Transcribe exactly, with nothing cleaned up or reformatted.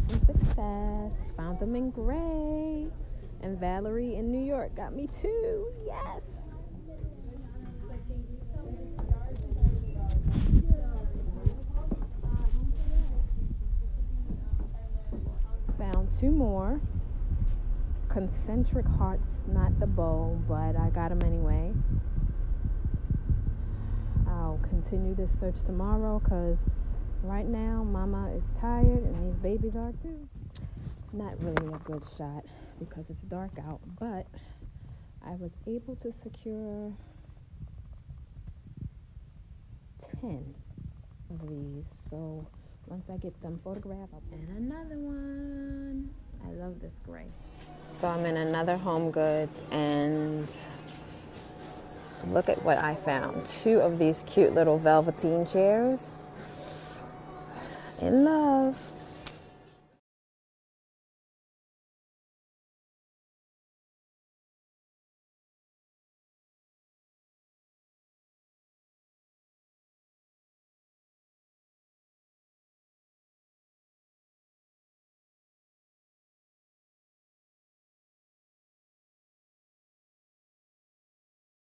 some success. Found them in gray. And Valerie in New York got me two. Yes. Found two more. Concentric hearts, not the bow, but I got them anyway. I'll continue this search tomorrow because right now Mama is tired and these babies are too. Not really a good shot because it's dark out, but I was able to secure ten of these. So once I get them photographed, I'll... and another one. I love this gray. So I'm in another Home Goods and look at what I found. Two of these cute little velveteen chairs. In love.